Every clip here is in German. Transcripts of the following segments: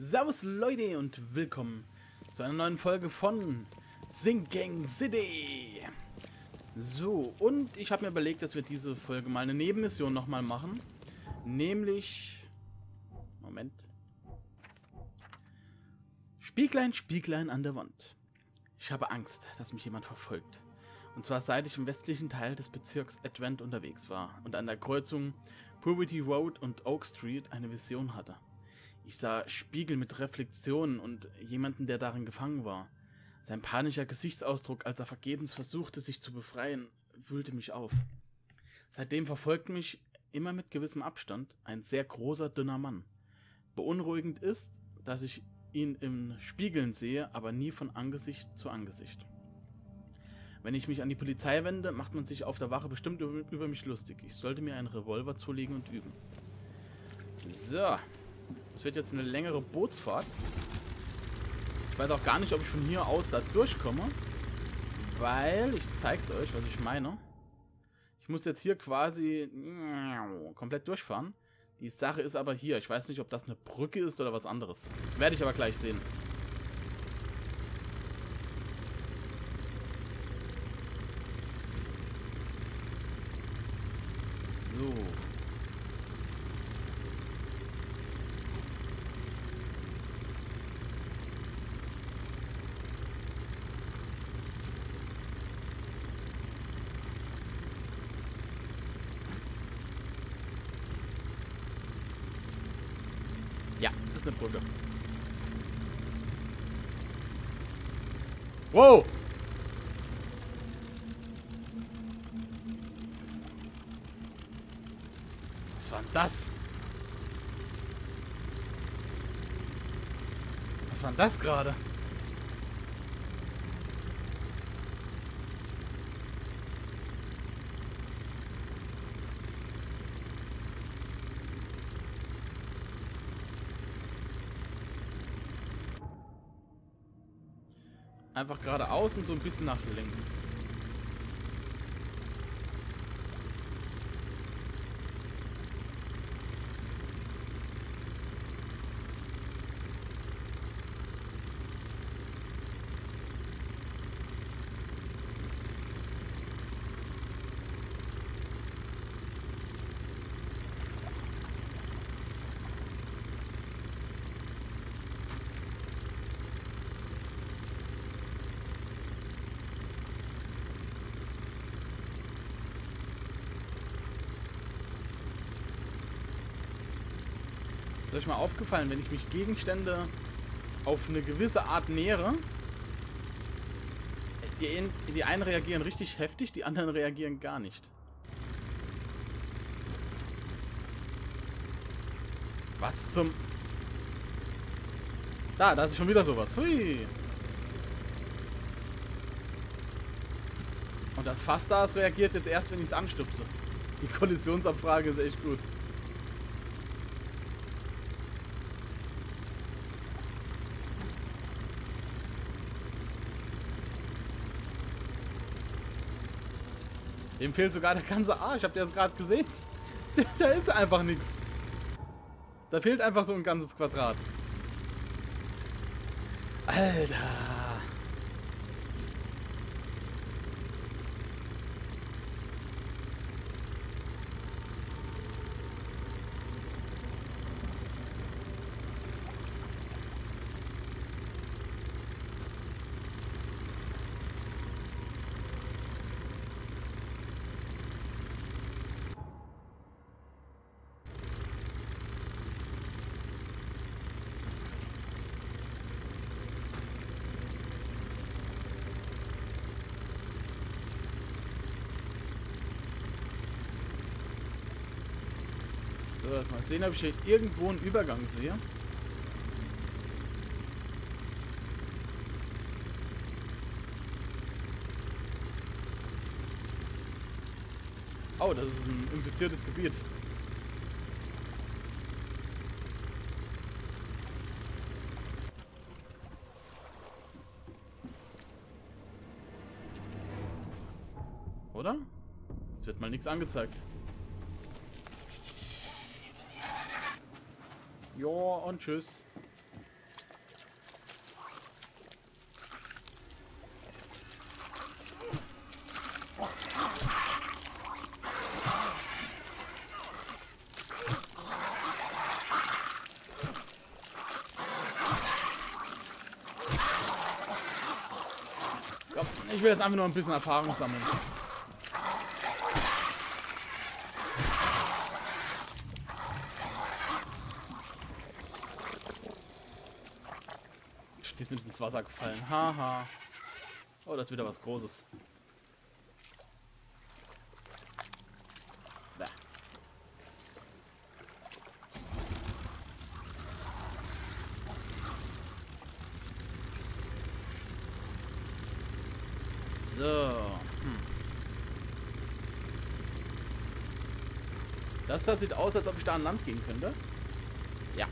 Servus Leute und willkommen zu einer neuen Folge von Sinking City. So, und ich habe mir überlegt, dass wir diese Folge mal eine Nebenmission nochmal machen. Nämlich... Moment. Spieglein, Spieglein an der Wand. Ich habe Angst, dass mich jemand verfolgt. Und zwar seit ich im westlichen Teil des Bezirks Advent unterwegs war und an der Kreuzung Purity Road und Oak Street eine Vision hatte. Ich sah Spiegel mit Reflexionen und jemanden, der darin gefangen war. Sein panischer Gesichtsausdruck, als er vergebens versuchte, sich zu befreien, wühlte mich auf. Seitdem verfolgt mich, immer mit gewissem Abstand, ein sehr großer, dünner Mann. Beunruhigend ist, dass ich ihn in Spiegeln sehe, aber nie von Angesicht zu Angesicht. Wenn ich mich an die Polizei wende, macht man sich auf der Wache bestimmt über mich lustig. Ich sollte mir einen Revolver zulegen und üben. So. Das wird jetzt eine längere Bootsfahrt. Ich weiß auch gar nicht, ob ich von hier aus da durchkomme. Weil, ich zeig's euch, was ich meine. Ich muss jetzt hier quasi komplett durchfahren. Die Sache ist aber hier. Ich weiß nicht, ob das eine Brücke ist oder was anderes. Werde ich aber gleich sehen. So. Ja, das ist eine Brücke. Wow! Was war denn das? Was war denn das gerade? Einfach geradeaus und so ein bisschen nach links. Ist euch mal aufgefallen, wenn ich mich Gegenstände auf eine gewisse Art nähere, die einen reagieren richtig heftig, die anderen reagieren gar nicht. Was zum... Da ist schon wieder sowas. Hui. Und das Fass da, es reagiert jetzt erst, wenn ich es anstupse. Die Kollisionsabfrage ist echt gut. Dem fehlt sogar der ganze Arsch. Habt ihr das gerade gesehen? Da ist einfach nichts. Da fehlt einfach so ein ganzes Quadrat. Alter. So, mal sehen, ob ich hier irgendwo einen Übergang sehe. Oh, das ist ein infiziertes Gebiet. Oder? Es wird mal nichts angezeigt. Ja, und tschüss. Ich will jetzt einfach nur ein bisschen Erfahrung sammeln. Die sind ins Wasser gefallen. Haha. Oh, das ist wieder was Großes. Da. So. Das da sieht aus, als ob ich da an Land gehen könnte. Ja.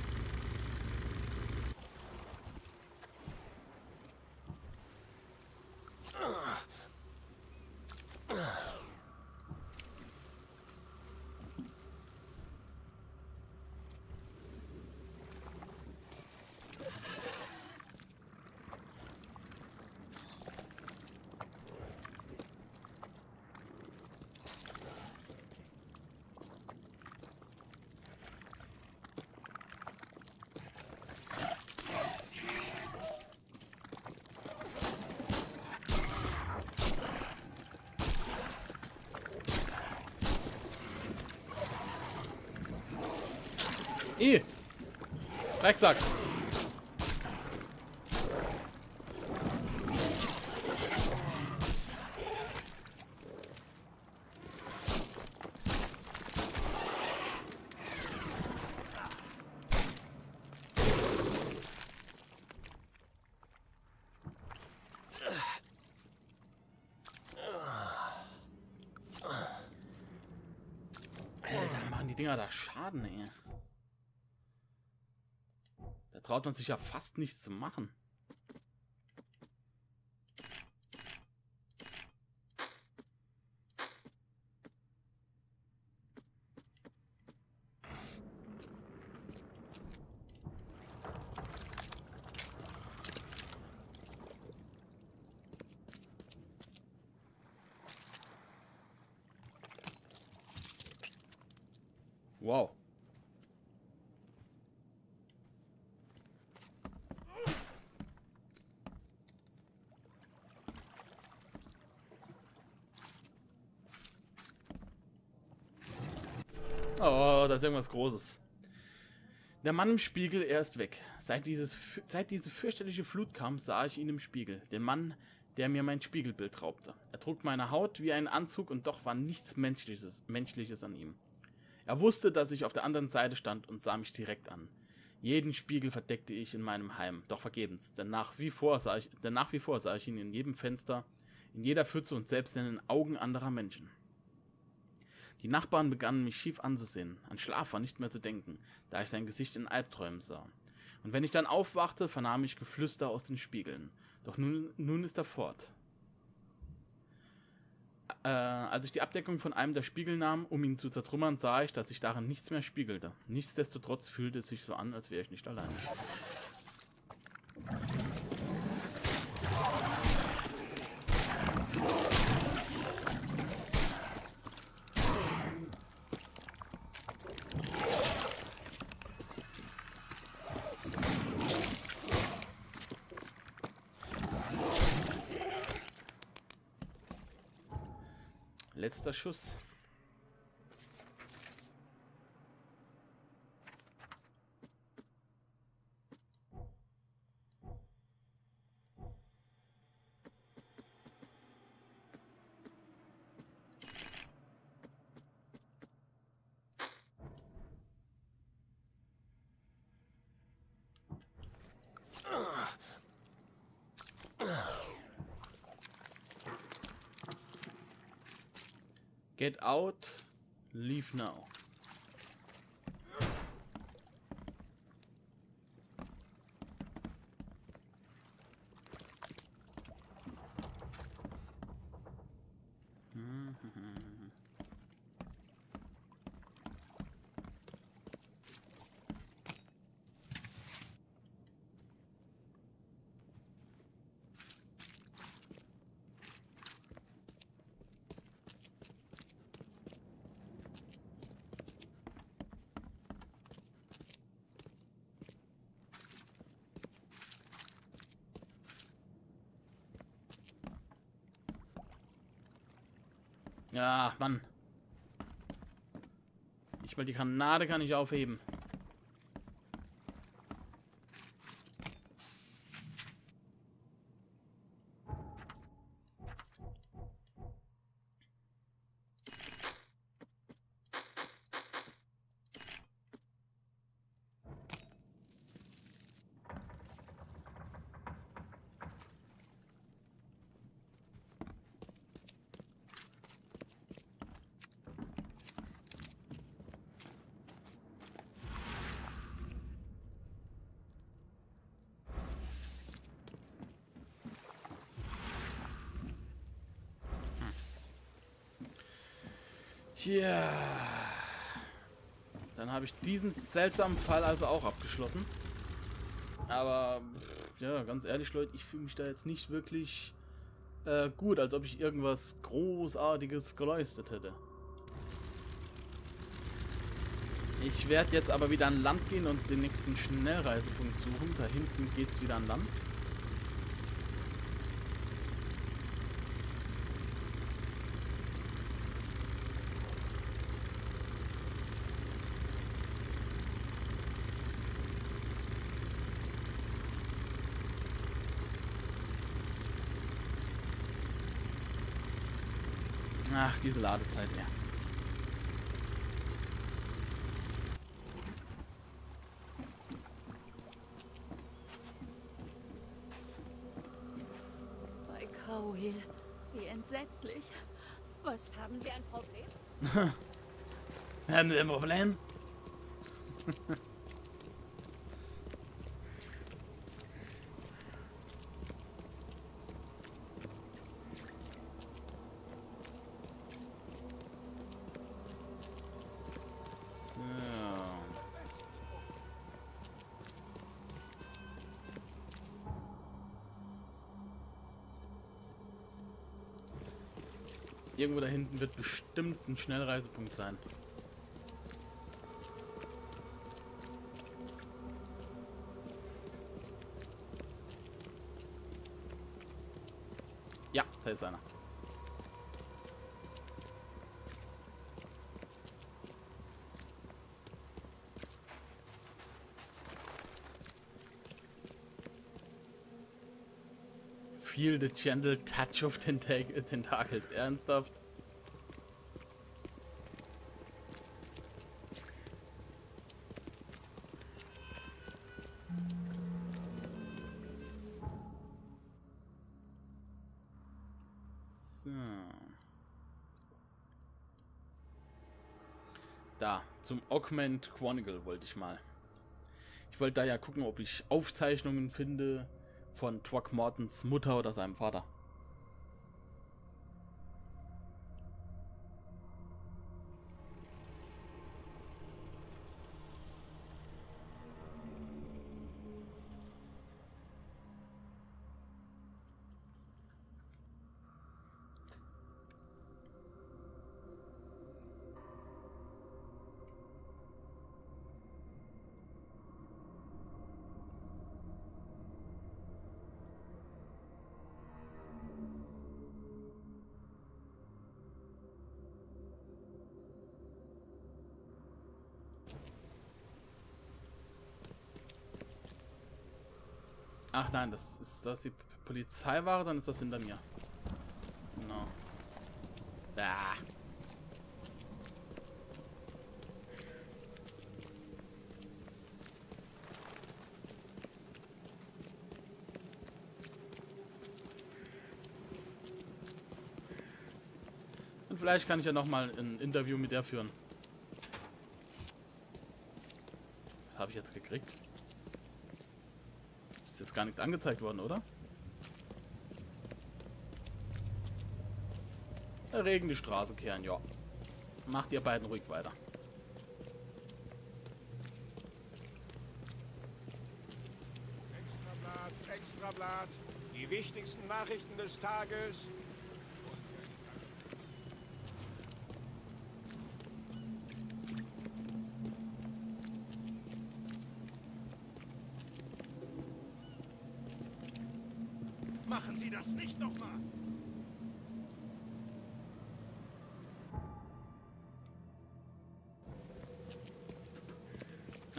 Drecksack. Alter, machen die Dinger da Schaden, ey. Da traut man sich ja fast nichts zu machen. Wow. Oh, da ist irgendwas Großes. Der Mann im Spiegel, er ist weg. Seit diese fürchterliche Flut kam, sah ich ihn im Spiegel. Den Mann, der mir mein Spiegelbild raubte. Er trug meine Haut wie einen Anzug und doch war nichts Menschliches an ihm. Er wusste, dass ich auf der anderen Seite stand und sah mich direkt an. Jeden Spiegel verdeckte ich in meinem Heim, doch vergebens, denn nach wie vor sah ich ihn in jedem Fenster, in jeder Pfütze und selbst in den Augen anderer Menschen. Die Nachbarn begannen mich schief anzusehen. An Schlaf war nicht mehr zu denken, da ich sein Gesicht in Albträumen sah. Und wenn ich dann aufwachte, vernahm ich Geflüster aus den Spiegeln. Doch nun ist er fort. Als ich die Abdeckung von einem der Spiegel nahm, um ihn zu zertrümmern, sah ich, dass sich darin nichts mehr spiegelte. Nichtsdestotrotz fühlte es sich so an, als wäre ich nicht allein. Letzter Schuss. Get out, leave now. Ja, Mann. Ich will die Granate kann ich aufheben. Tja. Dann habe ich diesen seltsamen Fall also auch abgeschlossen. Aber, ja, ganz ehrlich, Leute, ich fühle mich da jetzt nicht wirklich gut, als ob ich irgendwas Großartiges geleistet hätte. Ich werde jetzt aber wieder an Land gehen und den nächsten Schnellreisepunkt suchen. Da hinten geht es wieder an Land. Ach, diese Ladezeit, ja. Bei Cowhill. Wie entsetzlich. Was haben Sie ein Problem? Haben Sie ein Problem? Irgendwo da hinten wird bestimmt ein Schnellreisepunkt sein. Ja, da ist einer. Feel the gentle touch of Tentacles. Ernsthaft? So. Da, zum Augment Chronicle wollte ich mal. Ich wollte da ja gucken, ob ich Aufzeichnungen finde von Throckmortons Mutter oder seinem Vater. Ach nein, das ist das die Polizeiware, dann ist das hinter mir. Genau. Ah. Und vielleicht kann ich ja noch mal ein Interview mit der führen. Was habe ich jetzt gekriegt? Ist jetzt gar nichts angezeigt worden, oder? Der Regen die Straße kehren, ja. Macht ihr beiden ruhig weiter. Extrablatt, Extrablatt. Die wichtigsten Nachrichten des Tages. Machen Sie das nicht nochmal!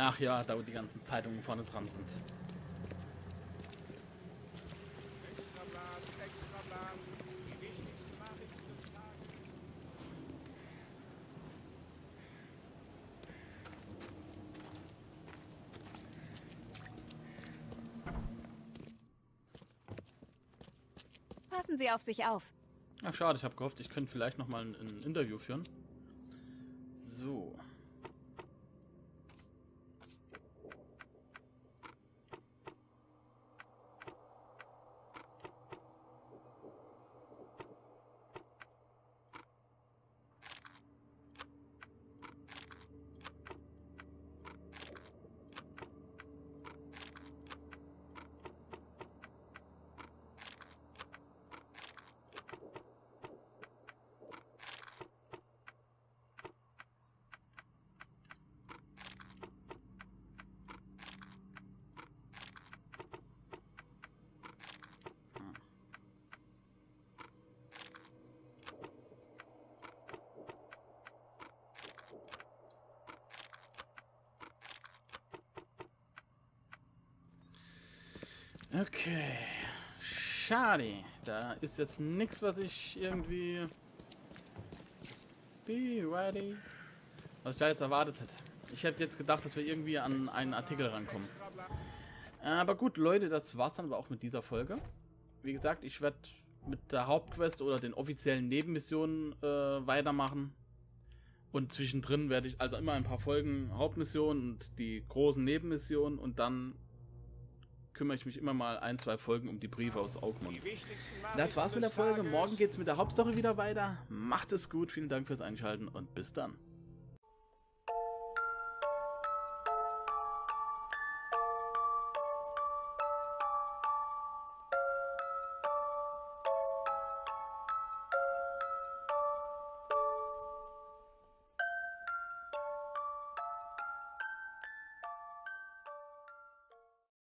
Ach ja, da wo die ganzen Zeitungen vorne dran sind. Extrablatt, Extrablatt. Die wichtigsten Nachrichten des Tages. Passen Sie auf sich auf. Ach schade, ich habe gehofft, ich könnte vielleicht noch mal ein Interview führen. So. Okay. Schade. Da ist jetzt nichts, was ich irgendwie... Be ready. Was ich da jetzt erwartet hätte. Ich hätte jetzt gedacht, dass wir irgendwie an einen Artikel rankommen. Aber gut, Leute, das war's dann aber auch mit dieser Folge. Wie gesagt, ich werde mit der Hauptquest oder den offiziellen Nebenmissionen weitermachen. Und zwischendrin werde ich also immer ein paar Folgen Hauptmissionen und die großen Nebenmissionen und dann kümmere ich mich immer mal 1, 2 Folgen um die Briefe aus Augmund. Das war's mit der Folge. Morgen geht's mit der Hauptstory wieder weiter. Macht es gut. Vielen Dank fürs Einschalten und bis dann.